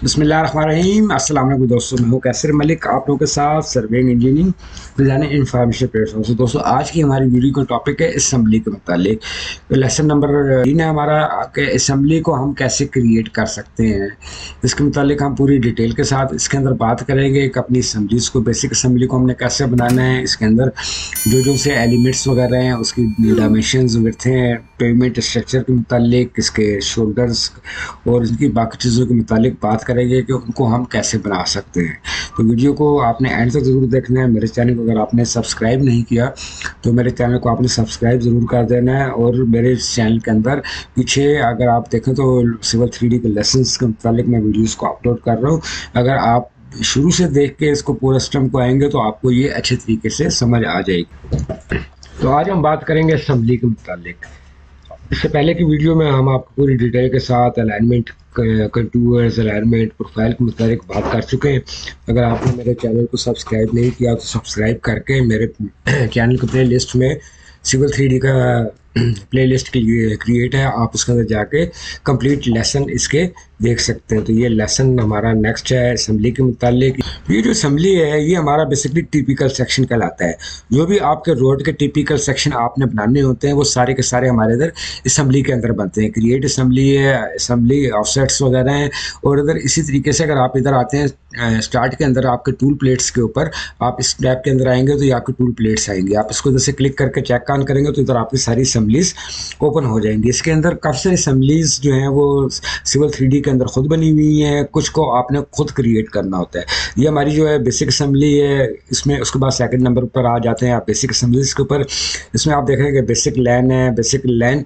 बिस्मिल्लाहिर्रहमानिर्रहीम। अस्सलाम वालेकुम दोस्तों, मैं हूं कैसर मलिक, आप लोगों के साथ surveying engineering design information platform से। दोस्तों आज की हमारी वीडियो का टॉपिक है असम्बली के मुतालिक। लेसन नंबर 3 है हमारा कि असम्बली को हम कैसे क्रिएट कर सकते हैं। इसके मुतालिक हम पूरी डिटेल के साथ इसके अंदर बात करेंगे कि अपनी असम्बलीज़ को, बेसिक असम्बली को हमने कैसे बनाना है। इसके अंदर जो से एलिमेंट्स वगैरह हैं, उसकी डायमेंशंस, विड्थ हैं, पेमेंट स्ट्रक्चर के मुतालिक, इसके शोल्डर्स और इनकी बाकी चीज़ों के मुतालिक बात करेंगे कि उनको हम कैसे बना सकते हैं। तो वीडियो को आपने एंड तक ज़रूर देखना है। मेरे चैनल को अगर आपने सब्सक्राइब नहीं किया तो मेरे चैनल को आपने सब्सक्राइब ज़रूर कर देना है। और मेरे चैनल के अंदर पीछे अगर आप देखें तो सिविल 3D के लेसन्स के मुतालिक मैं वीडियोज़ को अपलोड कर रहा हूँ। अगर आप शुरू से देख के इसको पूरा सिस्टम को आएंगे तो आपको ये अच्छे तरीके से समझ आ जाएगी। तो आज हम बात करेंगे असम्बली के मुतालिक। इससे पहले की वीडियो में हम आपको पूरी डिटेल के साथ अलाइनमेंट, कंटूर्स, अलाइनमेंट, प्रोफाइल के मुताबिक बात कर चुके हैं। अगर आपने मेरे चैनल को सब्सक्राइब नहीं किया तो सब्सक्राइब करके मेरे चैनल के प्ले लिस्ट में सिविल 3D का प्ले लिस्ट क्रिएट है, आप उसके अंदर जाके कंप्लीट लेसन इसके देख सकते हैं। तो ये लेसन हमारा नेक्स्ट है असम्बली के मुतालिक। ये जो असम्बली है ये हमारा बेसिकली टिपिकल सेक्शन कहलाता है। जो भी आपके रोड के टिपिकल सेक्शन आपने बनाने होते हैं वो सारे के सारे हमारे इधर असम्बली के अंदर बनते हैं। क्रिएट असम्बली है, असम्बली ऑफसेट्स वगैरह हैं। और इधर इसी तरीके से अगर आप इधर आते हैं स्टार्ट के अंदर, आपके टूल प्लेट्स के ऊपर आप इस टैब के अंदर आएंगे तो ये आपके टूल प्लेट्स आएंगे। आप इसको इधर से क्लिक करके चेक ऑन करेंगे तो इधर आपकी सारी असम्बलीज ओपन हो जाएंगी। इसके अंदर काफ़ी सारी असम्बलीज जो हैं वो सिविल 3D के अंदर खुद बनी हुई हैं, कुछ को आपने खुद क्रिएट करना होता है। ये हमारी जो है बेसिक असम्बली है। इसमें उसके बाद सेकंड नंबर पर आ जाते हैं आप बेसिक असम्बलीज के ऊपर। इसमें आप देख रहे हैं कि बेसिक लैन है, बेसिक लैन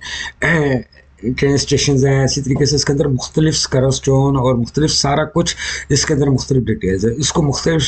ट्रेन स्टेशन हैं। इसी तरीके से इसके अंदर मुख्तलिफ स्कर स्टोन और मुख्तलिफ सारा कुछ इसके अंदर मुख्तलिफ डिटेल्स है। इसको मुख्तलिफ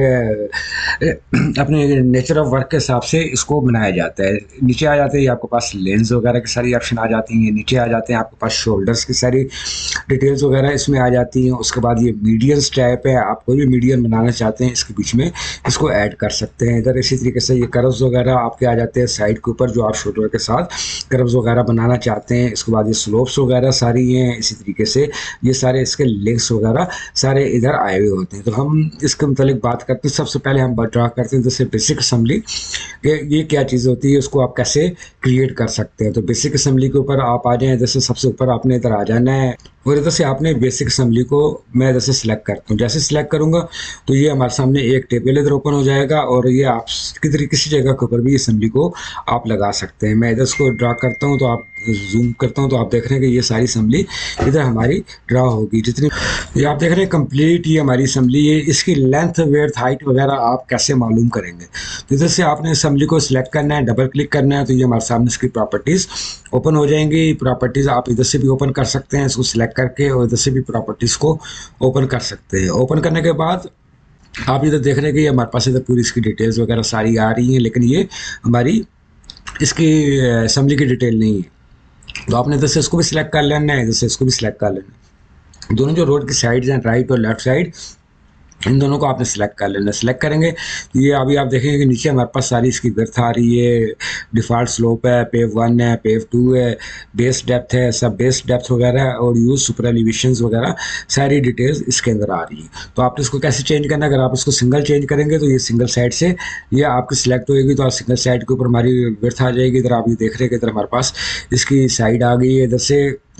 अपने नेचर ऑफ वर्क के हिसाब से इसको बनाया जाता है। नीचे आ जाते हैं आपके पास लेंस वगैरह की सारी ऑप्शन आ जाती हैं। नीचे आ जाते हैं आपके पास शोल्डर्स की सारी डिटेल्स वगैरह इसमें आ जाती हैं। उसके बाद ये मीडियंस टाइप है, आप कोई भी मीडियन बनाना चाहते हैं इसके बीच में इसको ऐड कर सकते हैं। इधर इसी तरीके से ये कर्व्स वगैरह आपके आ जाते हैं साइड के ऊपर, जो आप शोल्डर के साथ कर्व्स वगैरह बनाना चाहते हैं। इसके बाद ये स्लोप्स वगैरह सारी हैं। इसी तरीके से ये सारे इसके लिंक्स वगैरह सारे इधर आए हुए होते हैं। तो हम इसके मुतालिक बात करते हैं। सबसे पहले हम ड्रा करते हैं जैसे बेसिक असम्बली, ये क्या चीज़ होती है, उसको आप कैसे क्रिएट कर सकते हैं। तो बेसिक असम्बली के ऊपर आप आ जाएं। जैसे सबसे ऊपर आपने इधर आ जाना है और इधर से आपने बेसिक असम्बली को मैं जैसे सिलेक्ट करता हूँ। जैसे सिलेक्ट करूँगा तो ये हमारे सामने एक टेबल इधर ओपन हो जाएगा और ये आप किसी जगह के ऊपर भी असम्बली को आप लगा सकते हैं। मैं इधर इसको ड्रा करता हूँ तो आप जूम करता हूँ तो आप देख रहे हैं कि ये सारी असम्बली इधर हमारी ड्रा होगी। जितनी ये आप देख रहे हैं कंप्लीट ये हमारी असम्बली है। इसकी लेंथ, वेड्थ, हाइट वगैरह आप कैसे मालूम करेंगे। तो इधर से आपने असम्बली को सिलेक्ट करना है, डबल क्लिक करना है तो ये हमारे सामने इसकी प्रॉपर्टीज़ ओपन हो जाएंगी। प्रॉपर्टीज़ आप इधर से भी ओपन कर सकते हैं इसको सिलेक्ट करके, और इधर से भी प्रॉपर्टीज़ को ओपन कर सकते हैं। ओपन करने के बाद आप इधर देख रहे हैं कि हमारे पास इधर पूरी इसकी डिटेल्स वगैरह सारी आ रही हैं, लेकिन ये हमारी इसकी असम्बली की डिटेल नहीं है। तो आपने इधर से इसको भी सिलेक्ट कर लेना है, इधर से इसको भी सिलेक्ट कर लेना है। दोनों जो रोड की साइड्स हैं, राइट और लेफ्ट साइड, इन दोनों को आपने सेलेक्ट कर लेना। सेलेक्ट करेंगे तो ये अभी आप देखेंगे कि नीचे हमारे पास सारी इसकी विड्थ आ रही है, डिफ़ॉल्ट स्लोप है, पेव 1 है, पेव 2 है, बेस डेप्थ है, सब बेस डेप्थ वगैरह और यूज सुपर एलिवेशंस वगैरह सारी डिटेल्स इसके अंदर आ रही है। तो आपने इसको कैसे चेंज करना है। अगर आप इसको सिंगल चेंज करेंगे तो ये सिंगल साइड से ये आपकी सिलेक्ट होएगी, तो आप सिंगल साइड के ऊपर हमारी विड्थ आ जाएगी। इधर आप ये देख रहे हैं कि इधर हमारे पास इसकी साइड आ गई है। इधर से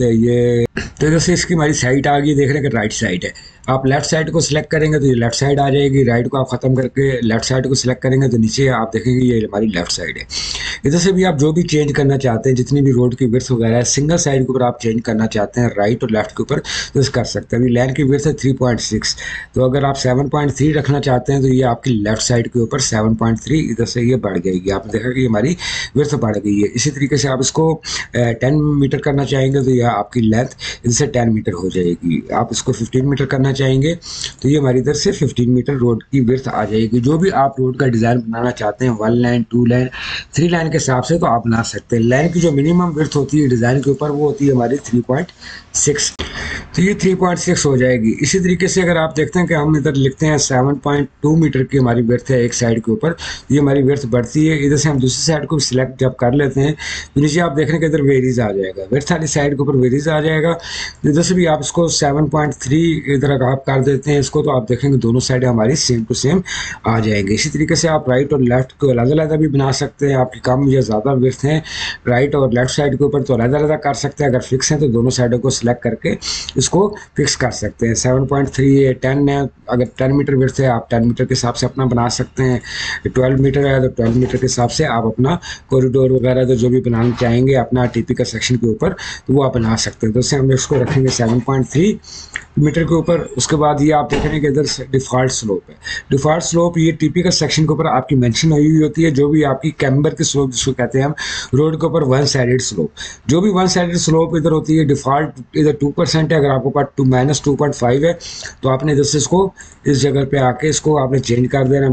ये तो इधर से इसकी हमारी साइड आ गई, देख रहे हैं कि राइट साइड है। आप लेफ्ट साइड को सिलेक्ट करेंगे तो ये लेफ्ट साइड आ जाएगी। राइट को आप ख़त्म करके लेफ्ट साइड को सिलेक्ट करेंगे तो नीचे आप देखेंगे ये हमारी लेफ्ट साइड है। इधर से भी आप जो भी चेंज करना चाहते हैं, जितनी भी रोड की विड्थ वगैरह है, सिंगल साइड के ऊपर आप चेंज करना चाहते हैं राइट और लेफ्ट के ऊपर तो इस कर सकते हैं। अभी लैन की विड्थ है 3.6, तो अगर आप 7.3 रखना चाहते हैं तो ये आपकी लेफ्ट साइड के ऊपर 7.3 इधर से ये बढ़ जाएगी। आपने देखा कि हमारी विड्थ बढ़ गई है। इसी तरीके से आप इसको 10 मीटर करना चाहेंगे तो यह आपकी लेंथ इधर से 10 मीटर हो जाएगी। आप इसको 15 मीटर करना चाहेंगे तो ये हमारी इधर से 15 मीटर रोड की विड्थ आ जाएगी। जो भी आप रोड का डिज़ाइन बनाना चाहते हैं, 1 लाइन, 2 लाइन, 3 लाइन के हिसाब से तो आप बना सकते हैं। लाइन की जो मिनिमम विड्थ होती है डिज़ाइन के ऊपर वो होती है हमारी 6, तो ये 3.6 हो जाएगी। इसी तरीके से अगर आप देखते हैं कि हम इधर लिखते हैं 7.2 मीटर की हमारी विड्थ है एक साइड के ऊपर, ये हमारी विड्थ बढ़ती है। इधर से हम दूसरी साइड को सिलेक्ट जब कर लेते हैं तो नीचे आप देख रहे हैं कि इधर वेरीज आ जाएगा, विड्थ वाली साइड के ऊपर वेरीज आ जाएगा। इधर से भी आप इसको 7.3 इधर अगर आप कर देते हैं इसको, तो आप देखेंगे दोनों साइडें हमारी सेम टू सेम आ जाएंगे। इसी तरीके से आप राइट और लेफ्ट को अलग-अलग भी बना सकते हैं। आपकी कम या ज़्यादा विड्थ है राइट और लेफ्ट साइड के ऊपर तो अलग-अलग कर सकते हैं। अगर फिक्स है तो दोनों साइडों को सिलेक्ट करके इसको फिक्स कर सकते हैं। 7.3 है, 10 है, अगर 10 मीटर विड्थ है आप 10 मीटर के हिसाब से अपना बना सकते हैं। 12 मीटर है तो 12 मीटर के हिसाब से आप अपना कॉरिडोर वगैरह तो जो भी बनाना चाहेंगे अपना टीपी का सेक्शन के ऊपर तो वो आप बना सकते हैं। तो इससे हम इसको रखेंगे 7.3 मीटर के ऊपर। उसके बाद ये आप देख रहे हैं कि इधर डिफ़ॉल्ट स्लोप है। डिफ़ॉल्ट स्लोप ये टीपी का सेक्शन के ऊपर आपकी मेंशन हुई होती है, जो भी आपकी कैम्बर की स्लोप जिसको कहते हैं हम, रोड के ऊपर वन साइडेड स्लोप, जो भी वन साइडेड स्लोप इधर होती है डिफ़ॉल्ट इधर 2% है। अगर आपके पास -2.5 है तो आपने इधर से इसको इस जगह पे आके इसको आपने चेंज कर देना है,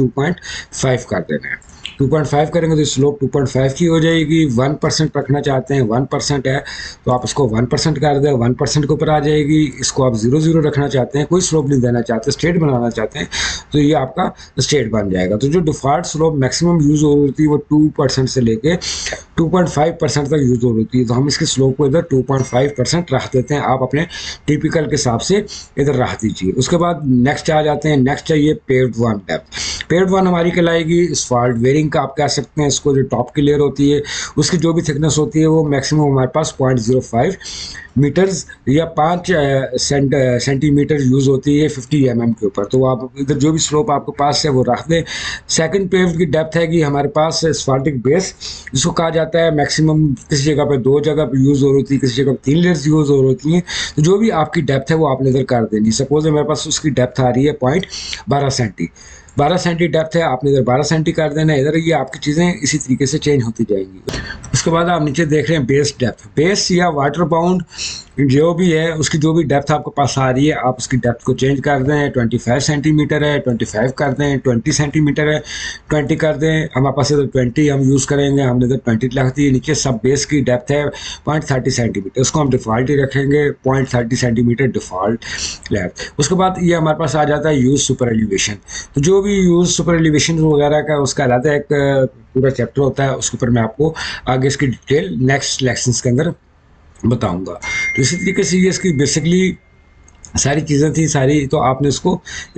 -2.5 कर देना है। 2.5 करेंगे तो स्लोप 2.5 की हो जाएगी। 1% रखना चाहते हैं, 1% है तो आप इसको 1% कर दें, 1% के ऊपर आ जाएगी। इसको आप 0 रखना चाहते हैं, कोई स्लोप नहीं देना चाहते, स्ट्रेट बनाना चाहते हैं तो ये आपका स्ट्रेट बन जाएगा। तो जो डिफ़ॉल्ट स्लोप मैक्सिमम यूज़ हो रही है वो 2% से लेके 2.5% तक यूज़ हो रही है। तो हम इसकी स्लोप को इधर 2.5% रख देते हैं। आप अपने टिपिकल के हिसाब से इधर रख दीजिए। उसके बाद नेक्स्ट आ जाते हैं। नेक्स्ट चाहिए paved one depth. Paved one हमारी कहलाएगी इस्फाल्ट वेयरिंग का, आप कह सकते हैं इसको। जो टॉप की लेयर होती है उसकी जो भी थिकनेस होती है वो मैक्सिमम हमारे पास 0.05 मीटर्स या 5 सेंटीमीटर यूज़ होती है 50 mm के ऊपर। तो आप इधर जो भी स्लोप आपके पास है वो रख दें। सेकंड पेव्ड की डेप्थ है कि हमारे पास एस्फाल्टिक बेस, जिसको कहा जाता है मैक्सिमम किसी जगह पे 2 जगह पे यूज़ हो रही थी, किसी जगह पे 3 लेयर्स यूज़ हो रही हैं। तो जो भी आपकी डेप्थ है वो आपने इधर कर देनी। सपोज हमारे पास उसकी डेप्थ आ रही है 0.12 सेंटी, 12 सेंटी डेप्थ है, आपने इधर 12 सेंटी कर देना है। इधर ये आपकी चीज़ें इसी तरीके से चेंज होती जाएंगी। उसके बाद आप नीचे देख रहे हैं बेस डेप्थ। बेस या वाटर बाउंड जो भी है उसकी जो भी डेप्थ आपके पास आ रही है आप उसकी डेप्थ को चेंज कर दें। 25 सेंटीमीटर है 25 कर दें, 20 सेंटीमीटर है 20 कर दें। हमारे पास इधर 20 हम यूज़ करेंगे, हमने इधर 20 रख दी। नीचे सब बेस की डेप्थ है 0.30 सेंटीमीटर, उसको हम डिफ़ॉल्ट ही रखेंगे 0.30 सेंटीमीटर डिफ़ॉल्ट डेप्थ। उसके बाद ये हमारे पास आ जाता है यूज़ सुपर एलिवेशन। तो जो भी यूज़ सुपर एलिवेशन वगैरह का उसका अलग एक पूरा चैप्टर होता है, उसके ऊपर मैं आपको आगे इसकी डिटेल नेक्स्ट लेक्शंस के अंदर बताऊंगा। तो इसी तरीके से ये इसकी बेसिकली सारी चीज़ें थी सारी, तो आपने इसको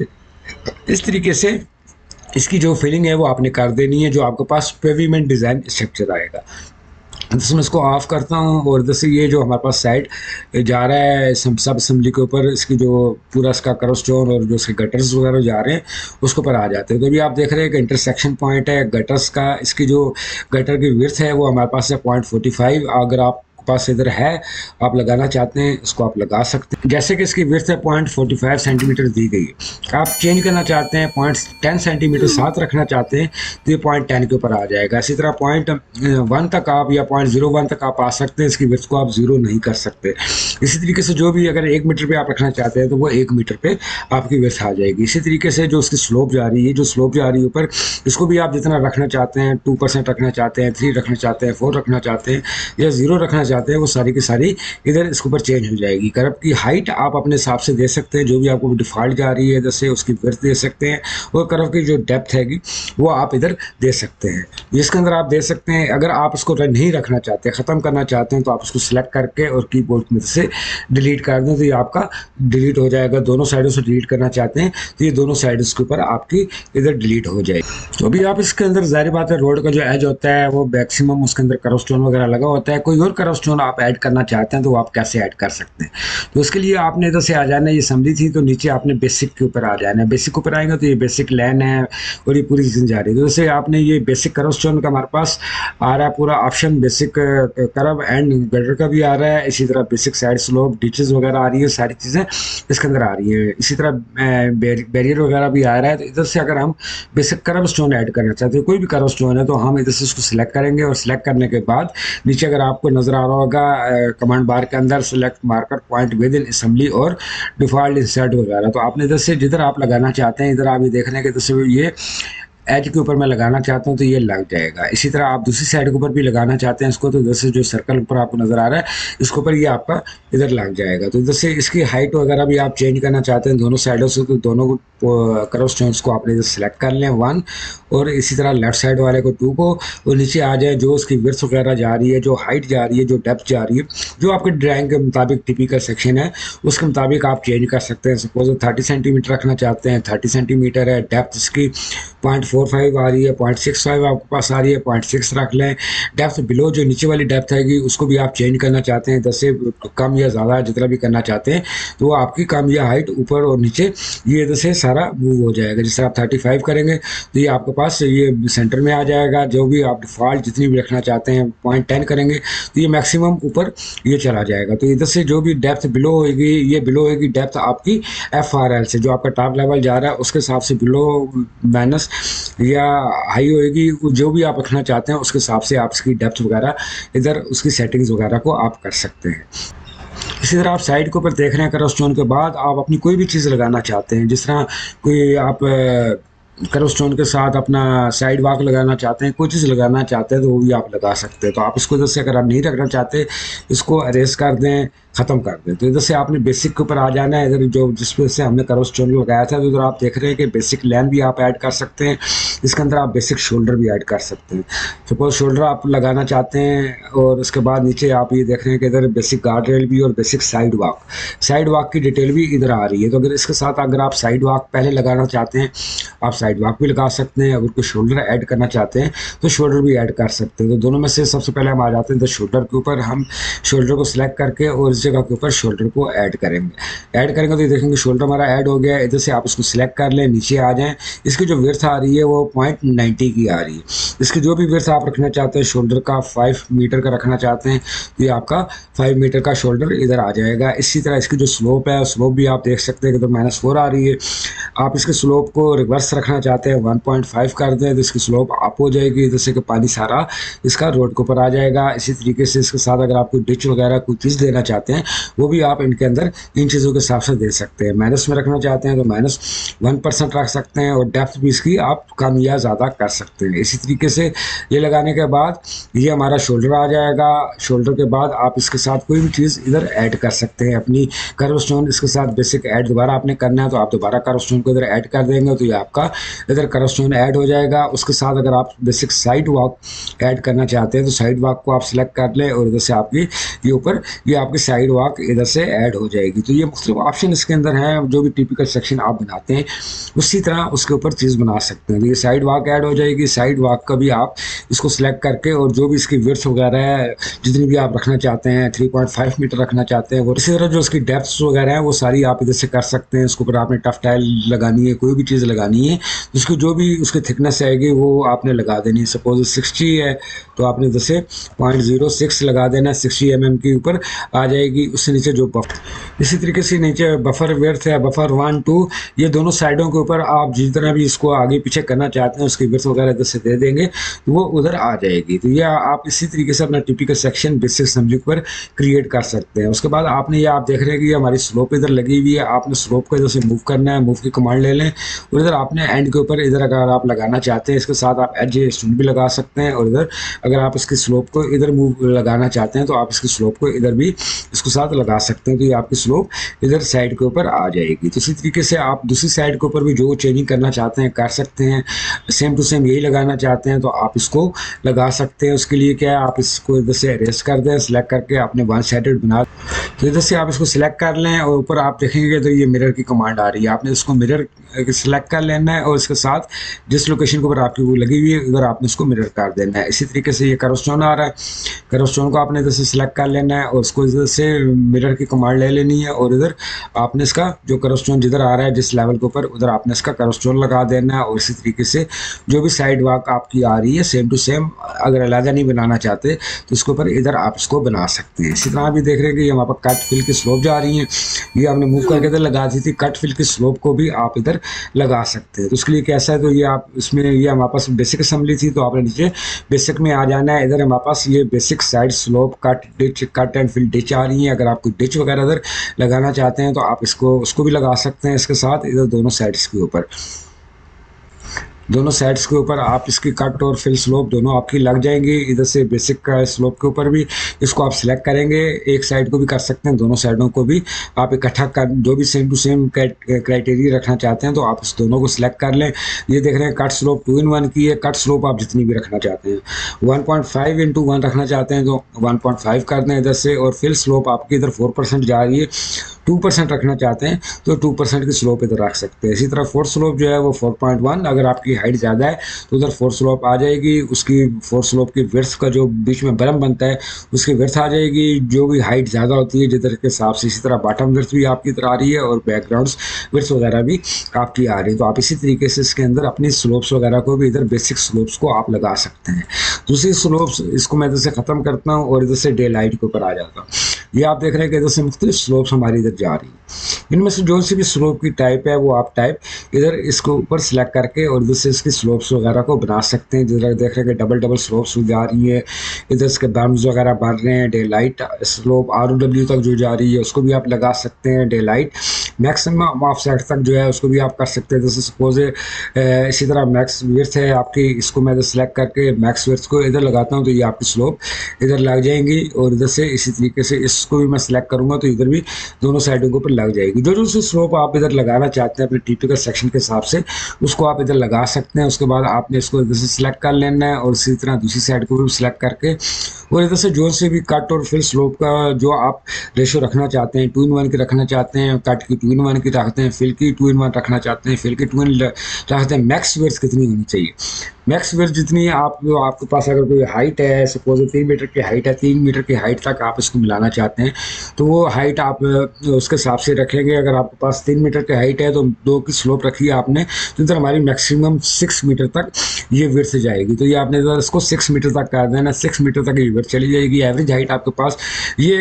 इस तरीके से इसकी जो फिलिंग है वो आपने कर देनी है, जो आपके पास पेवीमेंट डिज़ाइन स्ट्रक्चर आएगा। जैसे मैं इसको ऑफ करता हूँ और जैसे ये जो हमारे पास साइड जा रहा है सब असेंबली के ऊपर, इसकी जो पूरा इसका कर्व स्टोन और जो इसके गटर्स वगैरह जा रहे हैं उसके ऊपर आ जाते हैं। तो अभी आप देख रहे हैं कि इंटरसेक्शन पॉइंट है गटर्स का। इसकी जो गटर की विड्थ है वो हमारे पास है 0.45। अगर आप पास इधर है आप लगाना चाहते हैं इसको आप लगा सकते हैं। जैसे कि इसकी विड्थ है 0.45 सेंटीमीटर दी गई है, आप चेंज करना चाहते हैं 0.10 सेंटीमीटर साथ रखना चाहते हैं तो ये 0.10 के ऊपर आ जाएगा। इसी तरह 0.1 तक आप या 0.01 तक आप आ सकते हैं। इसकी विड्थ को आप 0 नहीं कर सकते। इसी तरीके से जो भी अगर 1 मीटर पे आप रखना चाहते हैं तो वो 1 मीटर पे आपकी विड्थ आ जाएगी। इसी तरीके से जो उसकी स्लोप जा रही है, जो स्लोप जा रही है ऊपर, इसको भी आप जितना रखना चाहते हैं 2% रखना चाहते हैं, 3 रखना चाहते हैं, 4 रखना चाहते हैं या 0 रखना चाहते हैं, वो सारी की सारी इधर इसके ऊपर चेंज हो जाएगी। कर्व की हाइट आप अपने हिसाब से दे सकते हैं, जो भी आपको डिफ़ॉल्ट जा रही है जैसे उसकी विड्थ दे सकते हैं, और कर्व की जो डेप्थ हैगी वो आप इधर दे सकते हैं। इसके अंदर आप दे सकते हैं। अगर आप इसको नहीं रखना चाहते, ख़त्म करना चाहते हैं, तो आप उसको सिलेक्ट करके और कीबोर्ड में से डिलीट कर दें तो ये आपका डिलीट हो जाएगा। दोनों साइडों से डिलीट करना चाहते हैं तो ये दोनों साइड के ऊपर आपकी इधर डिलीट हो जाएगी। तो अभी आप इसके अंदर ज़ाहिर बात है रोड का जो एज होता है वो मैक्सिमम उसके अंदर कर्व स्टोन वगैरह लगा होता है। कोई और कर्व स्टोन आप ऐड करना चाहते हैं तो आप कैसे ऐड कर सकते हैं। तो उसके लिए आपने इधर से आ जाना है, ये असेंबली थी तो नीचे आपने बेसिक के ऊपर आ जाना है। बेसिक के ऊपर आएंगे तो ये बेसिक लाइन है और ये पूरी चीज़ें जा रही है। तो जैसे आपने ये बेसिक कर्व स्टोन का हमारे पास आ रहा है पूरा option, basic curve and gutter का भी आ रहा है। इसी तरह बेसिक साइड स्लोप डिचेस वगैरह आ रही है, सारी चीज़ें इसके अंदर आ रही है। इसी तरह बैरियर वगैरह भी आ रहा है। तो इधर से अगर हम बेसिक कर्व स्टोन ऐड करना चाहते हैं, कोई भी कर्व स्टोन है, तो हम इधर से उसको सिलेक्ट करेंगे और सिलेक्ट करने के बाद नीचे अगर आपको नज़र आ रहा होगा कमांड बार के अंदर select marker point within assembly और डिफ़ॉल्ट इंसर्ट वगैरह, तो आपने इधर से जिधर आप लगाना चाहते हैं इधर आप ये देख रहे हैं कि इधर से ये एज के ऊपर मैं लगाना चाहता हूँ तो ये लग जाएगा। इसी तरह आप दूसरी साइड के ऊपर भी लगाना चाहते हैं इसको, तो इधर से जो सर्कल ऊपर आपको नज़र आ रहा है इसके ऊपर ये आपका इधर लग जाएगा। तो इधर से इसकी हाइट वगैरह भी आप चेंज करना चाहते हैं दोनों साइडों से, तो दोनों कर्व स्टोन्स को आपने इधर सेलेक्ट कर लें 1, और इसी तरह लेफ्ट साइड वाले को 2 को, और नीचे आ जाए जो उसकी विड्थ वगैरह जा रही है, जो हाइट जा रही है, जो डेप्थ जा रही है, जो आपके ड्राइंग के मुताबिक टिपिकल सेक्शन है उसके मुताबिक आप चेंज कर सकते हैं। सपोज 30 सेंटीमीटर रखना चाहते हैं, 30 सेंटीमीटर है, डेप्थ इसकी 0.45 आ रही है, 0.65 आपके पास आ रही है, 0.6 रख लें। डेप्थ बिलो जो नीचे वाली डेप्थ आएगी उसको भी आप चेंज करना चाहते हैं, 10 से कम या ज़्यादा जितना भी करना चाहते हैं, तो वो आपकी कम या हाइट ऊपर और नीचे ये इधर से सारा मूव हो जाएगा। जैसे आप 35 करेंगे तो ये आपके पास ये सेंटर में आ जाएगा। जो भी आप डिफ़ॉल्ट जितनी भी रखना चाहते हैं 0.10 करेंगे तो ये मैक्सिमम ऊपर ये चला जाएगा। तो इधर से जो भी डेप्थ बिलो होगी, ये बिलो होगी डेप्थ आपकी FRL से, जो आपका टॉप लेवल जा रहा है उसके हिसाब से बिलो माइनस या हाई होएगी, जो भी आप रखना चाहते हैं उसके हिसाब से आप इसकी डेप्थ वगैरह इधर उसकी सेटिंग्स वगैरह को आप कर सकते हैं। इसी तरह आप साइड के ऊपर देख रहे हैं कर्व स्टोन के बाद आप अपनी कोई भी चीज़ लगाना चाहते हैं, जिस तरह कोई आप कर्व स्टोन के साथ अपना साइड वॉक लगाना चाहते हैं, कोई चीज़ लगाना चाहते हैं तो वो भी आप लगा सकते हैं। तो आप इसको इधर से अगर आप नहीं रखना चाहते इसको अरेज कर दें, ख़त्म कर दें। तो इधर से आपने बेसिक के ऊपर आ जाना है, इधर जो जिस वजह से हमने कर्व स्टोन लगाया था, तो इधर आप देख रहे हैं कि बेसिक लेंथ भी आप ऐड कर सकते हैं, इसके अंदर आप बेसिक शोल्डर भी ऐड कर सकते हैं। सपोज शोल्डर आप लगाना चाहते हैं और उसके बाद नीचे आप ये देख रहे हैं कि इधर बेसिक गार्ड रेल भी और बेसिक साइड वॉक की डिटेल भी इधर आ रही है। तो अगर इसके साथ अगर आप साइड वॉक पहले लगाना चाहते हैं आप साइड वॉक भी लगा सकते हैं, अगर कोई शोल्डर ऐड करना चाहते हैं तो शोल्डर भी ऐड कर सकते हैं। तो दोनों में से सबसे पहले हम आ जाते हैं तो शोल्डर के ऊपर, हम शोल्डर को सिलेक्ट करके और इस जगह के ऊपर शोल्डर को ऐड करेंगे तो ये देखेंगे शोल्डर हमारा ऐड हो गया। इधर से आप उसको सिलेक्ट कर लें, नीचे आ जाएं, इसकी जो विड्थ आ रही है वो 0.90 की आ रही है। इसकी जो भी विड्थ आप रखना चाहते हैं शोल्डर का 5 मीटर का रखना चाहते हैं तो ये आपका 5 मीटर का शोल्डर इधर आ जाएगा। इसी तरह इसकी जो स्लोप है स्लोप भी आप देख सकते हैं कि तो -4 आ रही है। आप इसके स्लोप को रिवर्स रखना चाहते हैं 1.5 कर दें तो इसकी स्लोप अप हो जाएगी, जैसे कि पानी सारा इसका रोड के ऊपर आ जाएगा। इसी तरीके से इसके साथ अगर आप कोई डिच वगैरह कोई चीज़ देना चाहते हैं वो भी आप इनके अंदर इन चीज़ों के हिसाब से दे सकते हैं। माइनस में रखना चाहते हैं तो -1% रख सकते हैं, और डेप्थ भी इसकी आप कम या ज़्यादा कर सकते हैं। इसी तरीके से ये लगाने के बाद ये हमारा शोल्डर आ जाएगा। शोल्डर के बाद आप इसके साथ कोई भी चीज़ इधर ऐड कर सकते हैं, अपनी कर्व स्टोन इसके साथ बेसिक ऐड दोबारा आपने करना है तो आप दोबारा कर्व स्टोन को इधर ऐड कर देंगे तो ये आपका इधर कर्व स्टोन ऐड हो जाएगा। उसके साथ अगर आप बेसिक साइड वॉक ऐड करना चाहते हैं तो साइड वॉक को आप सिलेक्ट कर लें और इधर से आपकी ये ऊपर ये आपकी साइड वॉक इधर से ऐड हो जाएगी। तो ये मुख्तलिफ ऑप्शन इसके अंदर हैं, जो भी टिपिकल सेक्शन आप बनाते हैं उसी तरह उसके ऊपर चीज़ बना सकते हैं। तो ये साइड वॉक ऐड हो जाएगी। साइड वॉक का भी आप इसको सिलेक्ट करके और जो भी इसकी विड्थ वगैरह है जितनी भी आप रखना चाहते हैं 3.5 मीटर रखना चाहते हैं, और इसी तरह जो इसकी डेप्थ्स वगैरह है वो सारी आप इधर से कर सकते हैं। इसके ऊपर आपने टफ टाइल लगानी है, कोई भी चीज़ लगानी है तो उसकी जो भी उसकी थिकनेस आएगी वो आपने लगा देनी है। सपोज 60 है तो आपने इधर से 0.06 लगा देना, 60 mm के ऊपर आ जाएगी। उससे नीचे जो इसी तरीके से नीचे बफर विड्थ है, बफर 1, 2 ये दोनों साइडों के ऊपर आप जितना भी इसको आगे पीछे करना चाहते हैं उसकी विड्थ वगैरह इधर से दे देंगे तो वो उधर आ जाएगी। तो ये आप इसी तरीके से अपना टिपिकल सेक्शन बेसिक असेंबली पर क्रिएट कर सकते हैं। उसके बाद आपने ये आप देख रहे हैं कि हमारी स्लोप इधर लगी हुई है, आपने स्लोप को इधर से मूव करना है, मूव की कमांड ले लें और इधर आपने एंड के ऊपर इधर अगर आप लगाना चाहते हैं इसके साथ आप एज स्टूडेंट भी लगा सकते हैं, और इधर अगर आप इसकी स्लोप को इधर मूव लगाना चाहते हैं तो आप इसकी स्लोप को इधर भी इसको साथ लगा सकते हैं तो ये आपकी स्लोप इधर साइड के ऊपर आ जाएगी। तो इसी तरीके से आप दूसरी साइड के ऊपर भी जो चेंजिंग करना चाहते हैं कर सकते हैं। सेम टू सेम यही लगाना चाहते हैं तो आप इसको लगा सकते हैं। उसके लिए क्या है, आप इसको इधर से अरेस्ट कर दें, सेलेक्ट करके आपने वन साइडेड बना, तो इधर से आप इसको सिलेक्ट कर लें और ऊपर आप देखेंगे तो ये मिरर की कमांड आ रही है, आपने इसको मिरर सेलेक्ट कर लेना है और इसके साथ जिस लोकेशन के ऊपर आपकी वो लगी हुई है उधर आपने इसको मिरर कर देना है। इसी तरीके से ये कर्व स्टोन आ रहा है, कर्व स्टोन को आपने इधर से सिलेक्ट कर लेना है और उसको इधर से मिरर की कमांड ले लेनी है और इधर आपने इसका जो कर्व स्टोन जिधर आ रहा है जिस लेवल के ऊपर उधर आपने इसका कर्व स्टोन लगा देना है। और इसी तरीके से जो भी साइड वॉक आपकी आ रही है सेम टू सेम, अगर अलग नहीं बनाना चाहते तो इसके ऊपर इधर आप इसको बना सकते हैं। इसी तरह भी देख रहे हैं कि हमारे पास कट फिल की स्लोप जा रही है, ये आपने मूव करके इधर लगा दी थी, कट फिल की स्लोप को भी आप इधर लगा सकते हैं। तो उसके लिए कैसा है, तो ये आप इसमें ये हमारे पास बेसिक असेंबली थी तो आपने नीचे बेसिक में आ जाना है। इधर हमारे पास ये basic side slope cut ditch cut and fill ditch आ रही है। अगर आप कोई डिच वगैरह इधर लगाना चाहते हैं तो आप इसको भी लगा सकते हैं इसके साथ इधर दोनों साइड्स के ऊपर। दोनों साइड्स के ऊपर आप इसकी कट और फिल स्लोप दोनों आपकी लग जाएंगी। इधर से बेसिक का स्लोप के ऊपर भी इसको आप सिलेक्ट करेंगे, एक साइड को भी कर सकते हैं, दोनों साइडों को भी आप इकट्ठा कर, जो भी सेम टू सेम क्राइटेरिया रखना चाहते हैं तो आप इस दोनों को सिलेक्ट कर लें। ये देख रहे हैं कट स्लोप 2-in-1 की है, कट स्लोप आप जितनी भी रखना चाहते हैं, 1.5:1 रखना चाहते हैं तो 1.5 कर दें इधर से। और फिल स्लोप आपकी इधर 4% जा रही है, 2% रखना चाहते हैं तो 2% की स्लोप इधर रख सकते हैं। इसी तरह फोर्थ स्लोप जो है वो 4.1, अगर आपकी हाइट ज़्यादा है तो उधर फोर्थ स्लोप आ जाएगी, उसकी फोर्थ स्लोप की विड्थ का जो बीच में बरम बनता है उसकी विड्थ आ जाएगी, जो भी हाइट ज़्यादा होती है जिधर के हिसाब से। इसी तरह बॉटम विड्थ भी आपकी इधर आ रही है और बैकग्राउंड विड्थ वगैरह भी आपकी आ रही है। तो आप इसी तरीके से इसके अंदर अपनी स्लोप्स वगैरह को भी इधर बेसिक स्लोप्स को आप लगा सकते हैं। दूसरी स्लोप्स इसको मैं इधर से ख़त्म करता हूँ और इधर से डे लाइट के ऊपर आ जाता हूँ। ये आप देख रहे हैं कि इधर से मुख्तलिफ स्लोप्स हमारी इधर जा रही है। इनमें से जो सी भी स्लोप की टाइप है वो आप टाइप इधर इसके ऊपर सिलेक्ट करके और इधर से इसकी स्लोप्स वगैरह को बना सकते हैं। जिधर देख रहे हैं कि डबल स्लोप्स जा रही है, इधर इसके बम्स वगैरह बन रहे हैं। डे लाइट स्लोप ROW तक जो जा रही है उसको भी आप लगा सकते हैं। डे लाइट मैक्सिमम ऑफसेट तक जो है उसको भी आप कर सकते हैं। जैसे सपोज इसी तरह मैक्स विड्थ है आपकी, इसको मैं इधर सेलेक्ट करके मैक्स विड्थ को इधर लगाता हूँ तो ये आपकी स्लोप इधर लग जाएंगी। और इधर से इसी तरीके से इसको भी मैं सिलेक्ट करूँगा तो इधर भी दोनों साइडों के ऊपर लग जाएगी। जो जो सी स्लोप आप इधर लगाना चाहते हैं अपने टिपिकल सेक्शन के हिसाब से उसको आप इधर लगा सकते हैं। उसके बाद आपने इसको इधर से सिलेक्ट कर लेना है और इसी तरह दूसरी साइड को भी सिलेक्ट करके और इधर से जो से भी कट और फिल स्लोप का जो आप रेशो रखना चाहते हैं, 2-in-1 की रखना चाहते हैं, कट की 2-in-1 की रखते हैं, फिल की 2-in-1 रखना चाहते हैं, फिल की 2-in चाहते हैं। मैक्स विड्थ कितनी होनी चाहिए, मैक्स विड्थ जितनी आप आपके पास अगर कोई हाइट है, सपोज 3 मीटर की हाइट है, 3 मीटर की हाइट तक आप इसको मिलाना चाहते हैं तो वो हाइट आप उसके हिसाब से रखेंगे। अगर आपके पास 3 मीटर की हाइट है तो 2 की स्लोप रखी है आपने तो इधर हमारी मैक्सिमम 6 मीटर तक ये विड्थ जाएगी। तो ये आपने इधर इसको 6 मीटर तक कर देना, 6 मीटर तक ये विड्थ चली जाएगी। एवरेज हाइट आपके पास ये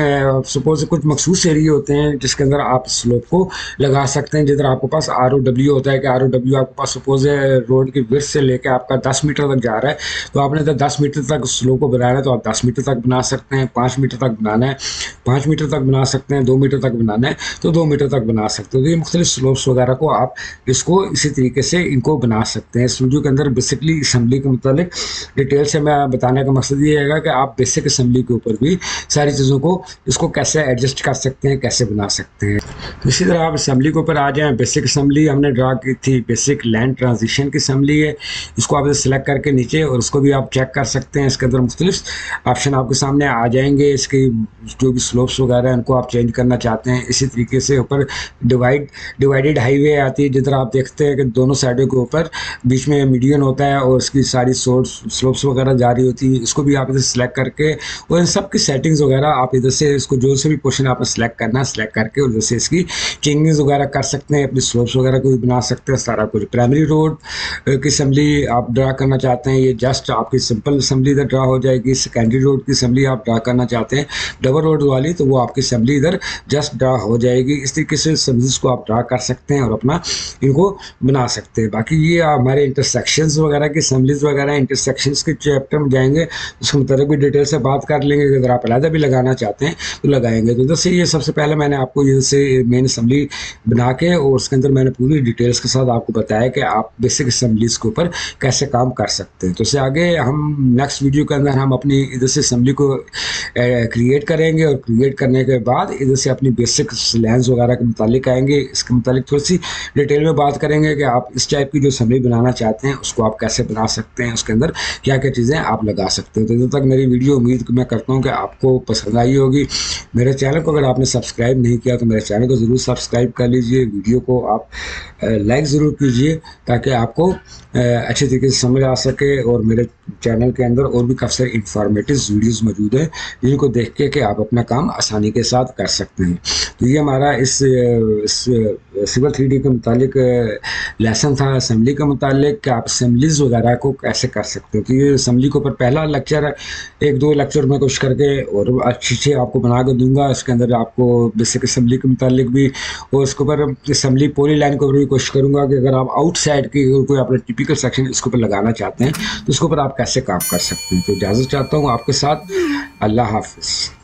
सपोज कुछ मखसूस एरिया होते हैं जिसके अंदर आप स्लोप को लगा सकते हैं। जिधर आपके पास ROW होता है कि ROW आपके पास सपोज रोड की विड्थ से लेकर आपका 10 मीटर तक जा रहा है तो आपने इधर 10 मीटर तक स्लोप को बनाना है तो आप 10 मीटर तक बना सकते हैं। 5 मीटर तक बनाना है 5 मीटर तक बना सकते हैं, 2 मीटर तक बनाना है तो 2 मीटर तक बना सकते हैं। तो ये मुख्तलिफ स्लोप्स वगैरह को आप इसको इसी तरीके से इनको बना सकते हैं। इस वीडियो के अंदर बेसिकली असम्बली के मुतालिक डिटेल से मैं बताने का मकसद ये है कि आप बेसिक असम्बली के ऊपर भी सारी चीज़ों को इसको कैसे एडजस्ट कर सकते हैं, कैसे बना सकते हैं। तो इसी तरह आप असम्बली के ऊपर आ जाएँ। बेसिक असम्बली हमने ड्रा की थी, बेसिक लैंड ट्रांजिशन की असम्बली है। इसको आप सिलेक्ट करके नीचे और उसको भी आप चेक कर सकते हैं। इसके अंदर मुख्तलिफ ऑप्शन आपके सामने आ जाएंगे। इसकी जो भी स्लोप्स वगैरह हैं उनको आप चेंज करना चाहते हैं। इसी तरीके से ऊपर डिवाइडेड हाईवे आती है जिधर आप देखते हैं कि दोनों साइडों के ऊपर बीच में मीडियन होता है और उसकी सारी स्लोप्स वगैरह जारी होती है। इसको भी आप इधर सेलेक्ट करके और इन सब की सेटिंग्स वगैरह आप इधर से इसको जो से भी पोर्शन आपने सेलेक्ट करना है सेलेक्ट करके और इधर से इसकी चेंजेस वगैरह कर सकते हैं, अपनी स्लोप्स वगैरह को भी बना सकते हैं सारा कुछ। प्राइमरी रोड की असम्बली आप ड्रा करना चाहते हैं, ये जस्ट आपकी सिंपल असम्बली इधर ड्रा हो जाएगी। सेकेंडरी रोड की असम्बली आप ड्रा करना चाहते हैं डबल रोड वाली तो वो आपकी असम्बली इधर जस्ट ड्रा हो जाएगी। इस तरीके से असम्बलीज को आप ड्रा कर सकते हैं और अपना इनको बना सकते हैं। बाकी ये हमारे इंटरसेक्शंस वगैरह की असम्बलीज वगैरह इंटरसेक्शंस के चैप्टर में जाएंगे उसके मतलब भी डिटेल से बात कर लेंगे। अगर आप अलग भी लगाना चाहते हैं तो लगाएंगे। तो जैसे ये सबसे पहले मैंने आपको ये से मेन असम्बली बना के और उसके अंदर मैंने पूरी डिटेल्स के साथ आपको बताया कि आप बेसिक असम्बलीज के ऊपर कैसे काम कर सकते हैं। तो इससे आगे हम नेक्स्ट वीडियो के अंदर हम अपनी इधर से असम्बली को क्रिएट करेंगे और क्रिएट करने के बाद इधर से अपनी बेसिक लैंस वगैरह के मुतालिक आएंगे। इसके मुतालिक थोड़ी सी डिटेल में बात करेंगे कि आप इस टाइप की जो असम्बली बनाना चाहते हैं उसको आप कैसे बना सकते हैं, उसके अंदर क्या क्या चीज़ें आप लगा सकते हैं। तो इधर तक मेरी वीडियो उम्मीद मैं करता हूँ कि आपको पसंद आई होगी। मेरे चैनल को अगर आपने सब्सक्राइब नहीं किया तो मेरे चैनल को ज़रूर सब्सक्राइब कर लीजिए। वीडियो को आप लाइक ज़रूर कीजिए ताकि आपको अच्छी तरीके से समझ आ सके। और मेरे चैनल के अंदर और भी काफ़ी सारे इंफॉर्मेटिव वीडियोस मौजूद हैं जिनको देख के आप अपना काम आसानी के साथ कर सकते हैं। तो ये हमारा इस सिविल 3D के मुतालिक लेसन था असम्बली के मुतालिक कि आप असम्बलीज़ वगैरह को कैसे कर सकते हो। तो ये असम्बली के ऊपर पहला लेक्चर है, 1-2 लेक्चर में कोशिश करके और अच्छी आपको बना कर दूंगा। इसके अंदर आपको बेसिक असम्बली के मुतालिक भी और इसके ऊपर असम्बली पोली लाइन के ऊपर भी कोशिश करूँगा कि अगर आप आउटसाइड की कोई अपना टिपिकल सेक्शन इसके ऊपर लगाना चाहते हैं तो इसके ऊपर आप कैसे काम कर सकते हैं। तो इजाज़त चाहता हूँ आपके साथ। अल्लाह हाफिज़।